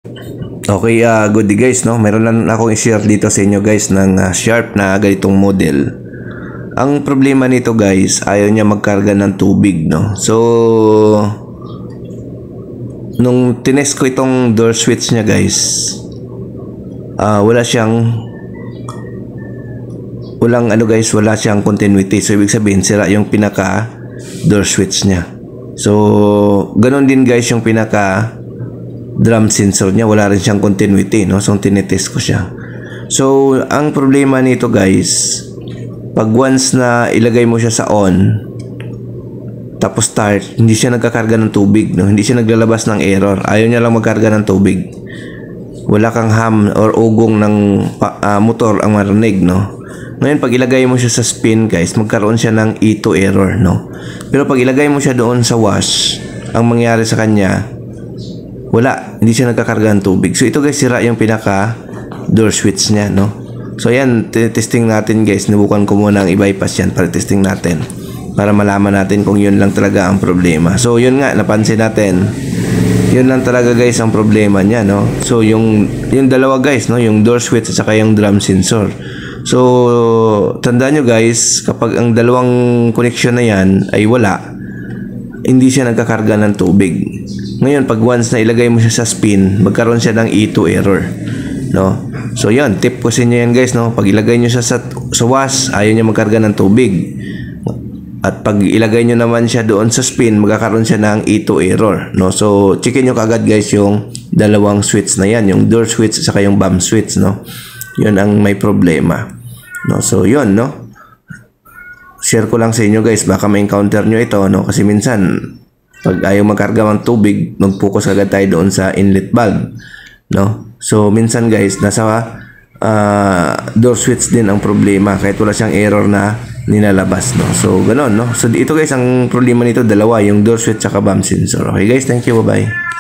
Okay, good day guys, no? Meron lang akong i-share dito sa inyo guys ng Sharp na ganitong model. Ang problema nito guys, ayaw niya magkarga ng tubig, no? So, nung tinest ko itong door switch niya guys, wala siyang continuity. So, ibig sabihin, sira yung pinaka door switch niya. So, ganun din guys yung pinaka drum sensor niya, wala rin siyang continuity, no? So tinetest ko siya. So ang problema nito guys, pag once na ilagay mo siya sa on tapos start, hindi siya nagkakarga ng tubig, no? Hindi siya naglalabas ng error, ayaw niya lang magkarga ng tubig. Wala kang hum or ugong ng motor ang marinig, no? Ngayon pag ilagay mo siya sa spin guys, magkaroon siya ng E2 error, no? Pero pag ilagay mo siya doon sa wash, ang mangyari sa kanya, wala, hindi siya nagkakarga ng tubig. So ito guys, sira yung pinaka door switch niya, no? So ayan, testing natin guys. Nabukan ko muna ang i-bypass yan para testing natin, para malaman natin kung yun lang talaga ang problema. So yun nga, napansin natin, yun lang talaga guys ang problema niya, no? So yung dalawa guys, no? Yung door switch at saka yung drum sensor. So tandaan nyo guys, kapag ang dalawang connection na yan ay wala, hindi siya nagkakarga ng tubig. Ngayon, pag once na ilagay mo siya sa spin, magkaroon siya ng E2 error, no? So, yun, tip ko sa inyo yan guys, no? Pag ilagay nyo siya sa wash, ayaw niya magkarga ng tubig. At pag ilagay nyo naman siya doon sa spin, magkakaroon siya ng E2 error, no? So, checkin nyo kagad guys yung dalawang switch na yan, yung door switch at saka yung bump switch, no? Yun ang may problema, no? So, yun, no? Share ko lang sa inyo guys, baka ma-encounter nyo ito, no? Kasi minsan, pag ayaw magkarga ng tubig, mag-focus agad tayo doon sa inlet valve, no? So, minsan guys, nasa door switch din ang problema, kahit wala siyang error na nilalabas, no? So, ganun, no? So, ito guys, ang problema nito, dalawa, yung door switch at bump sensor. Okay guys, thank you, bye-bye.